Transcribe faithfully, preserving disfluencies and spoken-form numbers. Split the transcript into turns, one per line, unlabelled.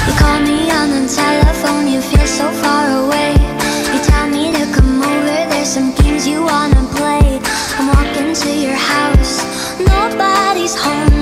You call me on the telephone, you feel so far away. You tell me to come over, there's some games you wanna play. I'm walking to your house, nobody's home.